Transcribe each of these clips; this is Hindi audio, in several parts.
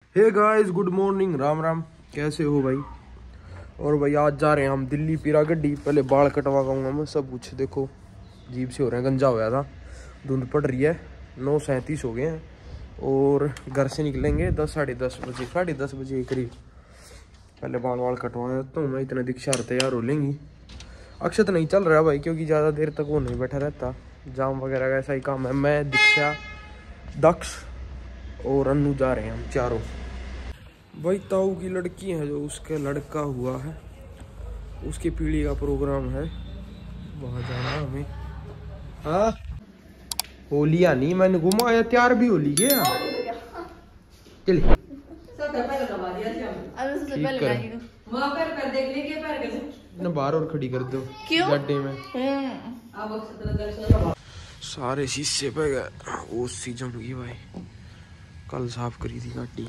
हे guys, good morning, Ram Ram. कैसे हो भाई? और भाई आज जा रहे हैं हम दिल्ली पीरा गड्डी। पहले बाल कटवा पाऊंगा मैं, सब कुछ देखो जीप से हो रहे हैं, गंजा होया था, धुंध पड़ रही है। 9:37 हो गए हैं और घर से निकलेंगे 10 साढ़े 10 बजे, साढ़े 10 बजे के करीब। पहले बाल कटवाया तो मैं इतना दीक्षा तैयार हो लेंगी। अक्षत नहीं चल रहा भाई, क्योंकि ज़्यादा देर तक वो नहीं बैठा रहता, जाम वगैरह का ऐसा ही काम है। मैं, दीक्षा, दक्ष और अन्नू जा रहे हैं हम चारों। भाई ताऊ की लड़की है जो उसका लड़का हुआ है, उसकी पीढ़ी का प्रोग्राम है, वहाँ जाना हमें। हाँ होली आनी, मैंने घुमाया तैयार भी होली के चले ना बाहर और खड़ी कर दो गड्ढे में। सारे शीशे पे गए, वो सी जम गई भाई, कल साफ करी थी गाड़ी।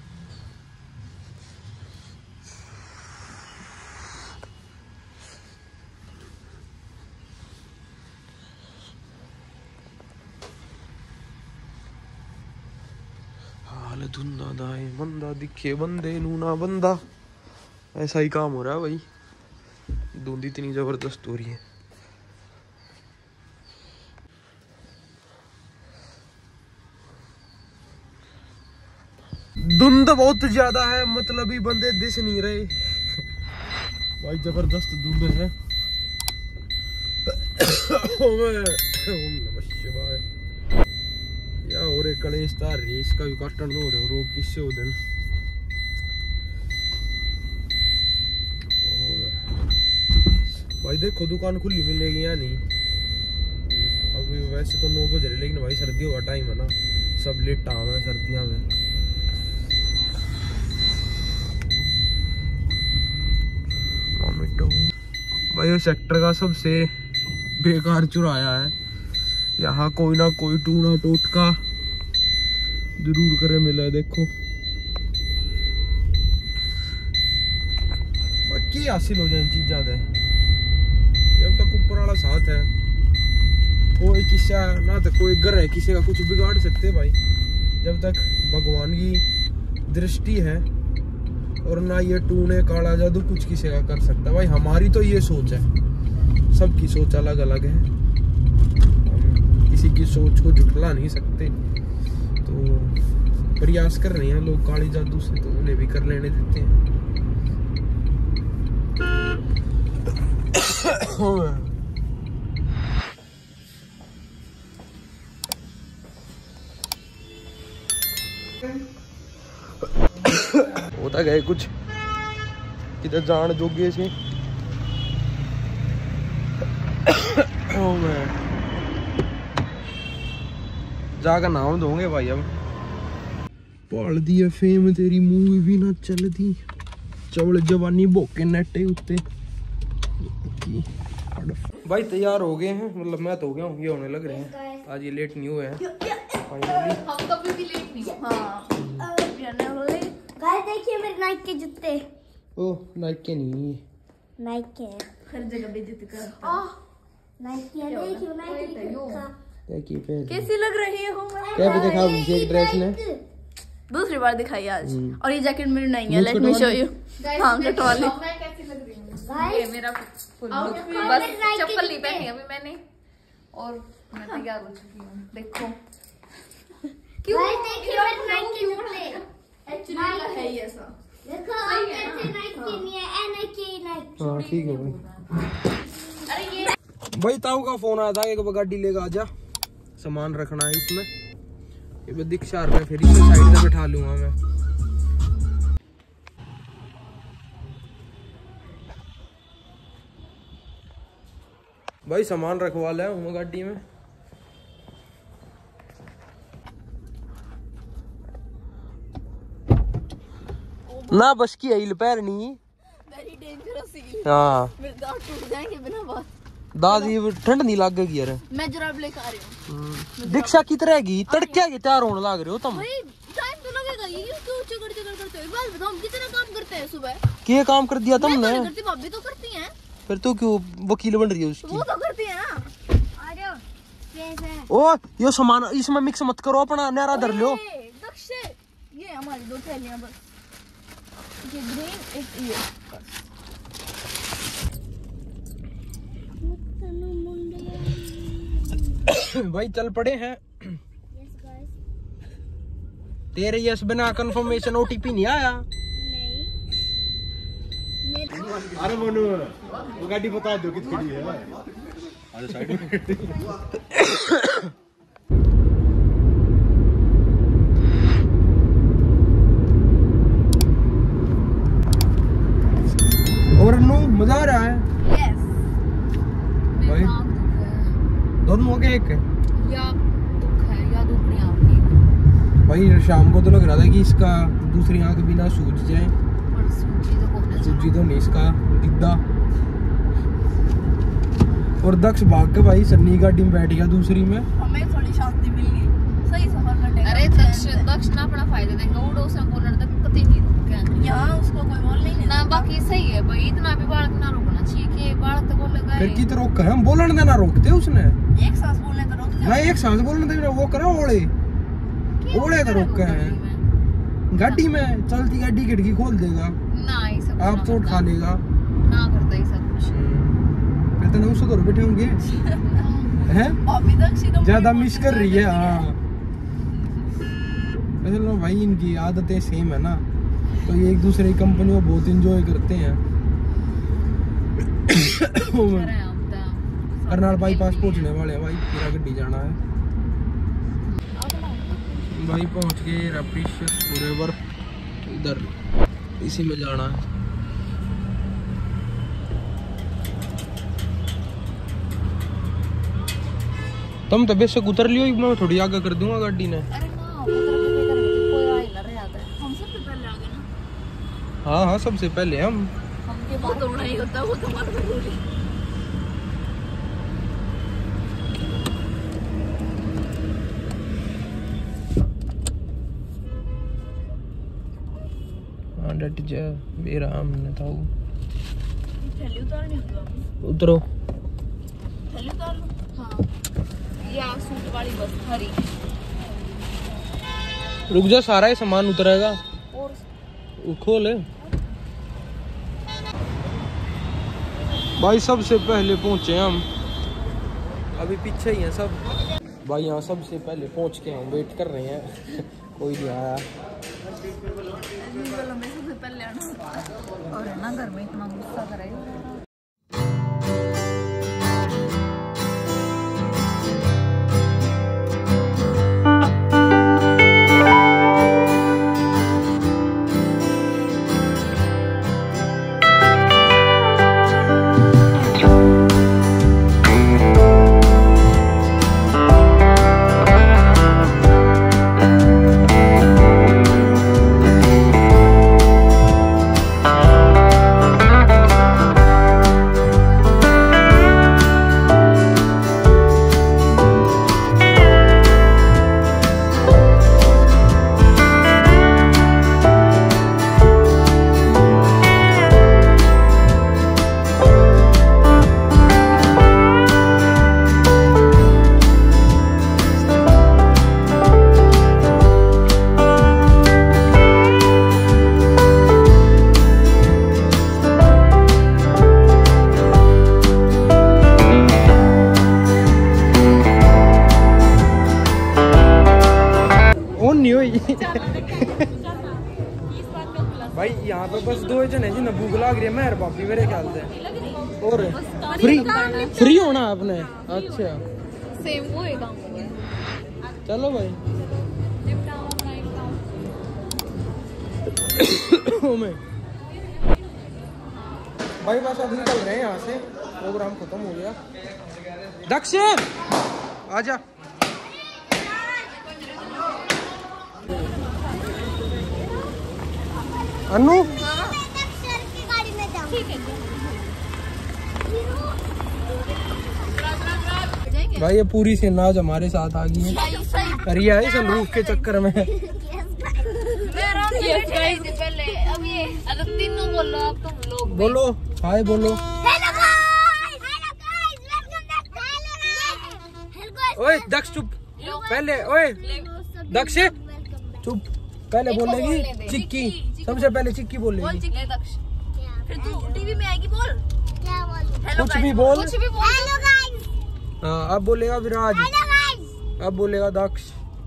हाल धुंधा दाए मंदा दिखे बंदे नू ना बंदा, ऐसा ही काम हो रहा है भाई। धुंध इतनी जबरदस्त हो रही है। धुंध बहुत ज्यादा है, मतलब ही बंदे दिस नहीं रहे भाई, जबरदस्त धुंध है। या और एक गणेश तार रेस का भी काटन हो रहे हो, रोग किससे हो दिन। भाई देखो दुकान खुली मिलेगी या नहीं। अभी वैसे तो 9 बज रहे, लेकिन भाई सर्दियों का टाइम है ना, सब लेट टाइम है सर्दियों में। भाई सेक्टर का सबसे बेकार चुराया है, यहाँ कोई ना कोई टूना टोटका जरूर करे मिला है। देखो की हासिल हो जाए चीज ज्यादा है, जब तक ऊपर वाला साथ है, कोई किस्सा ना तो कोई घर है किसी का कुछ बिगाड़ सकते भाई, जब तक भगवान की दृष्टि है। और ना ये टूने काला जादू कुछ किसी का कर सकता भाई। हमारी तो ये सोच है, सबकी सोच अलग अलग है, हम किसी की सोच को झुठला नहीं सकते। तो प्रयास कर रहे हैं लोग काली जादू से, तो उन्हें भी कर लेने देते हैं। होता गए कुछ किधर जान जोगे से। जाकर नाम दोगे भाई अब। पाल दी फेम तेरी मूवी भी ना चल दी, चवल जवानी बोके नेटे उत्ते। भाई तैयार हो गए हैं, मतलब मैं तो हो गया हूँ, ये होने लग रहे हैं। आज ये लेट नहीं हुए हैं फाइनली। हम कभी भी लेट नहीं हुए। गाइस देखिए मेरे नाइक के जूते। ओह नाइक के नहीं, नाइक के हर जगह बेइज्जती करता है। नाइक के देखियो, नाइक के कैसी लग रही हो? क्या पे दिखा मुझे एक ड्रेस ने, दूसरी बार दिखाई आज। और ये जैकेट मेरी नहीं है, लेट मी शो यू। हां कटवा ले। मैं कैसी लग रही हूं? ये मेरा फुल बस चप्पल नहीं पहनी अभी मैंने, और मैं तैयार हो चुकी हूं। देखो क्यों देखिए मेरे नाइक के जूते एक्चुअली है ये ऐसा। देखो कैसे नाइक के नहीं है, नाइक के नाइक। हां ठीक है भाई। अरे ये भाई ताऊ का फोन आया था, एक गाड़ी लेकर आजा, सामान रखना है इसमें। ये दीक्षा में फिर इसे साइड में बैठा लूंगा मैं। भाई सामान रखवा ले हूँ गाड़ी में। ना बस की हिल पैरनी, वेरी डेंजरस ही। हाँ मेरे दांत टूट जाएंगे बिना बात। दादी ठंड नहीं लगेगी यार। मैं जुराब लेकर आ रही हूँ। दीक्षा की तरह की तड़के के तैयार होने लग रहे हो तुम। भाई टाइम तो लगेगा, ये क्यों चक्कर करते हो? एक बात बताओ, हम कितना काम करते हैं सुबह? क्या काम कर दिया तुमने? मैं तो करती, भाभी तो करती हैं। फिर तू क्यों वकील बन रही है उसकी? वो तो करती है ना। ओ यो सामान इसमें मिक्स मत करो, अपना नारा धर लो। दक्ष ये हमारी 2 थैलियां बस, ये ग्रीन एक ये बस। भाई चल पड़े हैं। तेरे यस बिना कंफर्मेशन ओटीपी नहीं आया। अरे मोनू वो गाड़ी बता दो कितनी खड़ी है। अरे साइड में और नो मजा आ रहा है। यस भाई दोनों हो गए एक या दुख है या दुख नहीं आपकी। भाई शाम को तो लग रहा था कि इसका दूसरी आंख बिना सूझ जाए, और सूझी तो नहीं इसका दिद्दा। और दक्ष भाग के भाई सन्नी गाड़ी में बैठ गया दूसरी में। हमें थोड़ी शांति मिल गई, सही सफर करने का। अरे दक्ष ना अपना फायदा देंगे, उड़ो से बोलने तक कतई नहीं रुके यहाँ, उसको कोई बोल नहीं ना। बाकी सही है भाई, इतना भी बालक ना रोकना चाहिए कि बालक तो बोलेगा। फिर की तो रोक कर हम बोलने देना रोकते उसने। एक सांस बोलने तो रोक ना एक सांस बोलने देना वो करा ओले तो रोक है गाड़ी में। चलती गाड़ी खिड़की खोल देगा ना, ये सब आप चोट खा लेगा ना करता ये सब कुछ। कहते ना उससे तो बैठे होंगे हैं। अभी तक ज्यादा मिस कर रही है। हाँ चलो भाई इनकी आदतें सेम है ना, तो ये एक दूसरे की कंपनी को बहुत एंजॉय करते हैं। करनाल बाईपास पहुंचने वाले हैं भाई, पूरा गड्डी जाना है भाई। पहुंच गए रेप्रीशियस फॉरएवर, इधर इसी में जाना है। तुम तो बेशक उतर लियो, मैं थोड़ी आगे कर दूंगा गाड़ी ने। अरे ना कोई आ ही ना रहा था, हम सबसे पहले आ गए ना। हाँ हाँ सबसे पहले हमके बात होना ही होता, वो तो बात जरूरी। डट जा मेरा हमने था थैली उतारनी होगी। उतरो थैली उतार लो। हाँ या सूट वाली बस हरी। रुक जा, सारा ही सामान उतरेगा और खोल। भाई सबसे पहले पहुंचे हम, अभी पीछे ही हैं सब भाई। यहाँ सबसे पहले पहुंच के हम वेट कर रहे हैं कोई नहीं आया। सबसे पहले आना और है ना, घर में इतना गुस्सा कराई। भाई यहाँ पे बस 2 जन है जिन्हें भूख लग रही है, मेहर बापी मेरे ख्याल से। और फ्री होना आपने? अच्छा सेम वो है काम। चलो भाई भाई बस अब निकल रहे हैं यहाँ से, प्रोग्राम खत्म हो गया। दक्ष आजा। अनु भाई ये पूरी सेना आज हमारे साथ आ गई है। रिया है सनरूफ के चक्कर में। तीनों बोलो आप, तुम लोग बोलो हाय बोलो। ओए दक्ष चुप पहले, ओए दक्ष चुप। पहले इसको बोलेगी बोलने दे। चिक्की, चिक्की सबसे पहले चिक्की बोल बोलेगी। चिक्की दक्ष। फिर तू टीवी में आएगी बोल हेलो कुछ भी बोल। कुछ भी बोल। हाँ, अब बोलेगा विराज, अब बोलेगा दक्ष।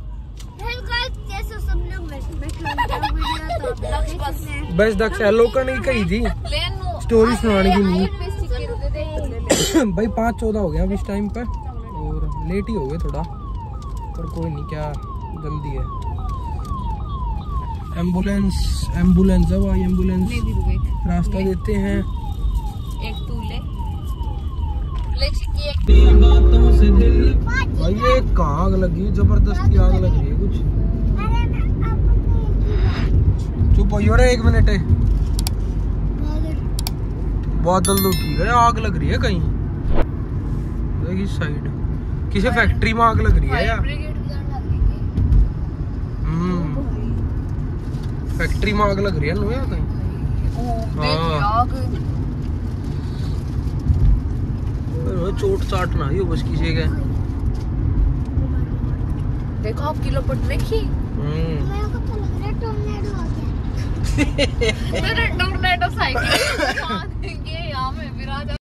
दक्ष बस बस दक्ष हेलो करने की कही थी, लेनु स्टोरी सुनाने की नहीं। चिक्की दे दे भाई 5:14 हो गया अब इस टाइम पे, और लेट ही हो गए थोड़ा, पर कोई नहीं, क्या जल्दी है। एम्बुलेंस अब आई एम्बुलेंस, रास्ता देते हैं। एक तू ले चिक्की एक। भाई ये कहाँ आग लगी, जबरदस्ती आग लग रही है कुछ। चुप हो रे 1 मिनट, बादल तो की गए, आग लग रही है कहीं इस साइड, किसी फैक्ट्री में आग लग रही है यार। फैक्ट्री में आग लग रही है नो यार कहीं। चोट चाट ना ही हो बस किसी के। देखो आप किलो पट देखी टोर्नेडो साइकिल यहाँ में विराज